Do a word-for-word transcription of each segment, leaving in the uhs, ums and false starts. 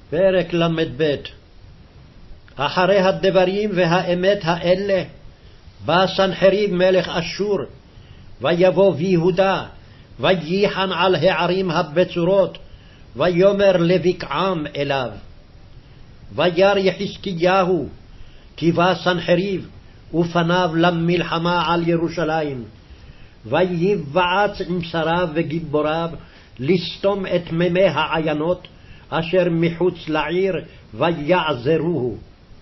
פרק למ"ב. אחרי הדברים והאמת האלה בא סנחריב מלך אשור, ויבוא ביהודה, וייחן על הערים הבצורות, ויאמר לבקעם אליו. וירא יחזקיהו כי בא סנחריב, ופניו למלחמה על ירושלים. ויבעץ עם שריו וגיבוריו לסתום את מימי העיינות אשר מחוץ לעיר, ויעזרוהו.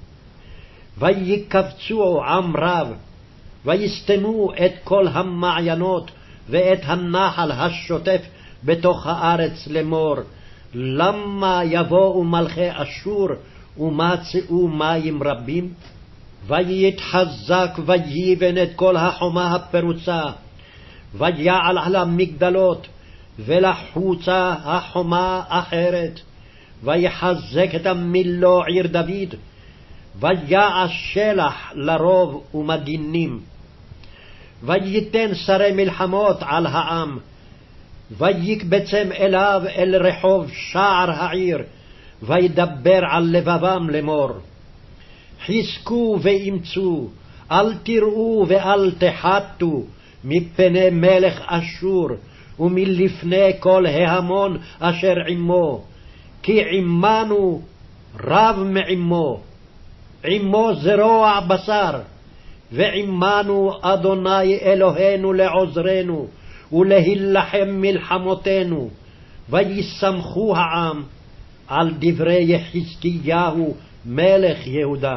ויקבצו עם רב, ויסתמו את כל המעיינות ואת הנחל השוטף בתוך הארץ לאמור, למה יבואו מלכי אשור ומצאו מים רבים? ויתחזק ויבן את כל החומה הפרוצה, ויעל על המגדלות, ולחוצה החומה אחרת, ויחזק את המילו עיר דוד, ויעש שלח לרוב ומגינים. וייתן שרי מלחמות על העם, ויקבצם אליו אל רחוב שער העיר, וידבר על לבבם לאמור, חזקו ואמצו, אל תראו ואל תחתו מפני מלך אשור, ומלפני כל ההמון אשר עמו, כי עמנו רב מעמו, עמו זרוע בשר, ועמנו אדוני אלוהינו לעוזרנו, ולהילחם מלחמותינו. וישמחו העם על דברי יחזקיהו מלך יהודה.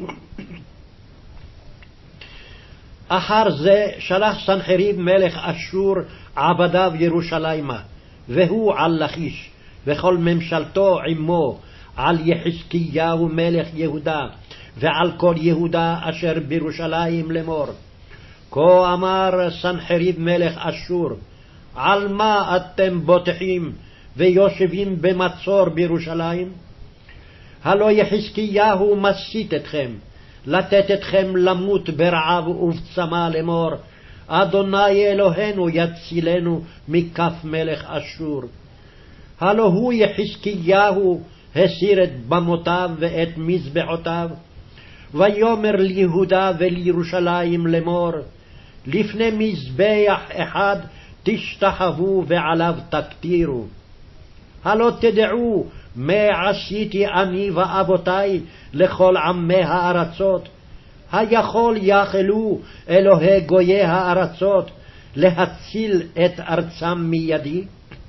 אחר זה שלח סנחריב מלך אשור עבדיו ירושלימה, והוא על לכיש, וכל ממשלתו עמו, על יחזקיהו מלך יהודה, ועל כל יהודה אשר בירושלים לאמור, כה אמר סנחריב מלך אשור, על מה אתם בוטחים ויושבים במצור בירושלים? הלא יחזקיהו מסית אתכם, לתת אתכם למות ברעב ובצמא לאמור, אדוני אלוהינו יצילנו מכף מלך אשור. הלא הוא יחזקיהו הסיר את במותיו ואת מזבחותיו, ויאמר ליהודה ולירושלים לאמור, לפני מזבח אחד תשתחוו ועליו תקטירו. הלא תדעו מה עשיתי אני ואבותי לכל עמי הארצות, היכול יכלו אלוהי גויי הארצות להציל את ארצם מידי?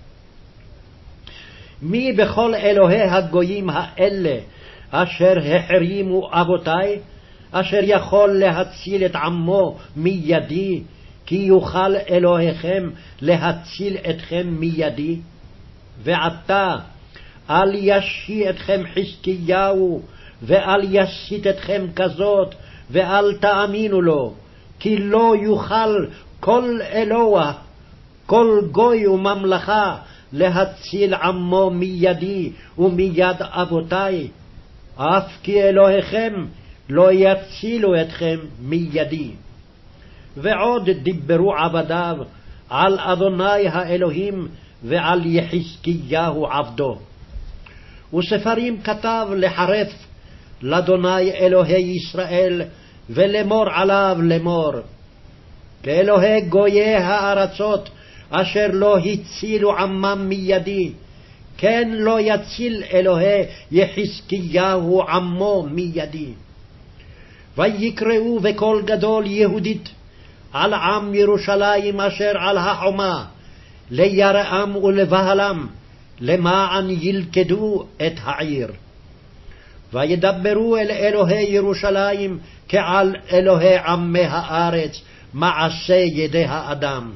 מי בכל אלוהי הגויים האלה אשר החרימו אבותי, אשר יכול להציל את עמו מידי, כי יוכל אלוהיכם להציל אתכם מידי? ועתה אל ישי אתכם חזקיהו, ואל יסית אתכם כזאת, ואל תאמינו לו, כי לא יוכל כל אלוה, כל גוי וממלכה להציל עמו מידי ומיד אבותי, אף כי אלוהיכם לא יצילו אתכם מידי. ועוד דיברו עבדיו על אדוני האלוהים ועל יחזקיהו עבדו. וספרים כתב לחרף לאדוני אלוהי ישראל, ולאמור עליו לאמור, כאלוהי גויי הארצות אשר לא הצילו עמם מידי, כן לא יציל אלוהי יחזקיהו עמו מידי. ויקראו בקול גדול יהודית על עם ירושלים אשר על החומה, ליראם ולבהלם, למען ילכדו את העיר. וידברו אל אלוהי ירושלים כעל אלוהי עמי הארץ, מעשה ידי האדם.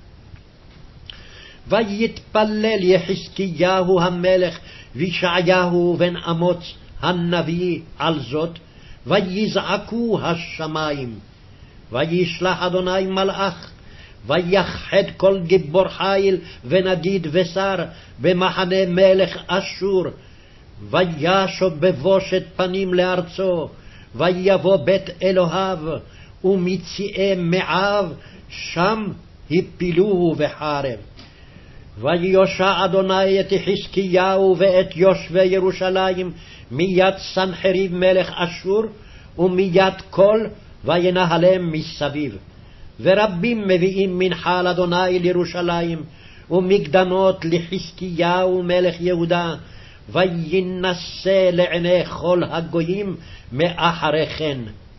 ויתפלל יחזקיהו המלך וישעיהו בן אמוץ הנביא על זאת, ויזעקו השמיים. וישלח אדוני מלאך, ויחד כל גיבור חיל ונגיד ושר במחנה מלך אשור, וישוב בבושת פנים לארצו, ויבוא בית אלוהיו ומציעי מעיו, שם הפילוהו בחרב. ויושע אדוני את חזקיהו ואת יושבי ירושלים מיד סנחריב מלך אשור ומיד כל וינהלם מסביב. ורבים מביאים מנחה לאדוני לירושלים ומקדמות לחזקיהו מלך יהודה, וינסה לעיני כל הגויים מאחרי כן.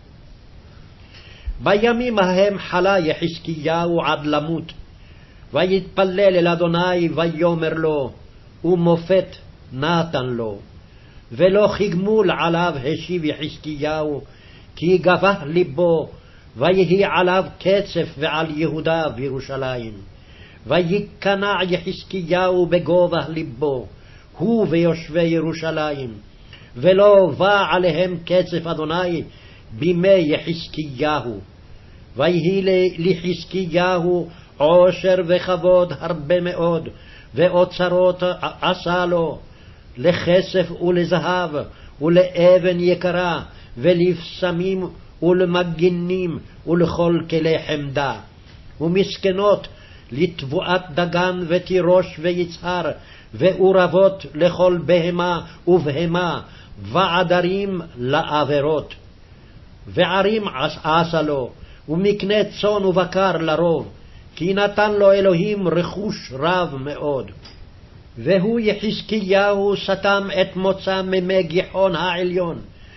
בימים ההם חלה יחזקיהו עד למות, ויתפלל אל אדוני ויאמר לו, ומופת נתן לו. ולא כגמול עליו השיב יחזקיהו, כי גבה ליבו, ויהי עליו קצף ועל יהודה וירושלים. ויקנע יחזקיהו בגובה ליבו, הוא ויושבי ירושלים, ולא בא עליהם קצף אדוני בימי יחזקיהו. ויהי לחזקיהו עושר וכבוד הרבה מאוד, ואוצרות עשה לו, לכסף ולזהב ולאבן יקרה ולבשמים ולמגינים ולכל כלי חמדה, ומסכנות לתבואת דגן ותירוש ויצהר, ואורבות לכל בהמה ובהמה, ועדרים לעבירות. וערים עשה לו, ומקנה צאן ובקר לרוב, כי נתן לו אלוהים רכוש רב מאוד. והוא יחזקיהו סתם את מוצא ממי גיחון העליון,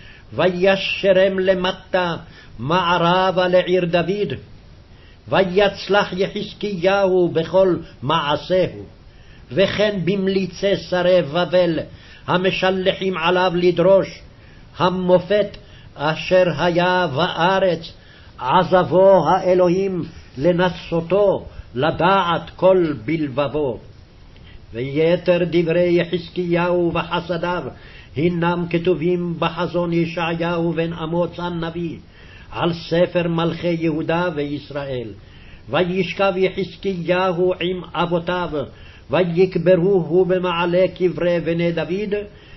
וישרם למטה מערבה לעיר דוד. ויצלח יחזקיהו בכל מעשהו, וכן במליצי שרי בבל המשלחים עליו לדרוש, המופת אשר היה בארץ עזבו האלוהים לנסותו לדעת כל בלבבו. ויתר דברי יחזקיהו וחסדיו הינם כתובים בחזון ישעיהו בן אמוץ הנביא על ספר מלכי יהודה וישראל. וישכב יחזקיהו עם אבותיו, ויקברוהו במעלה קברי בני דוד,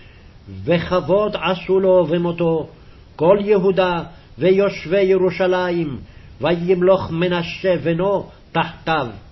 וכבוד עשו לו במותו כל יהודה ויושבי ירושלים, וימלוך מנשה בנו תחתיו.